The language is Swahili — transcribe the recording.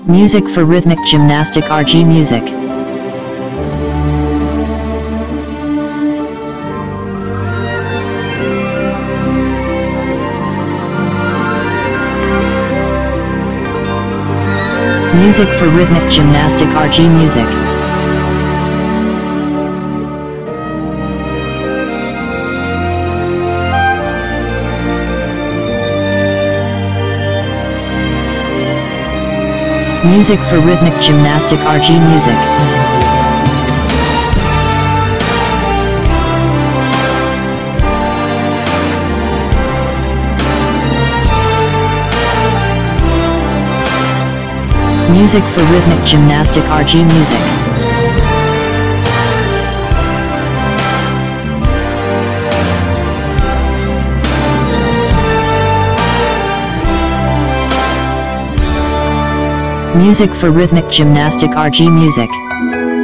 Music for rhythmic gymnastic RG music. Music for rhythmic gymnastic RG music. Music for rhythmic gymnastic RG music. Music for rhythmic gymnastic RG music. Music for rhythmic gymnastic RG music.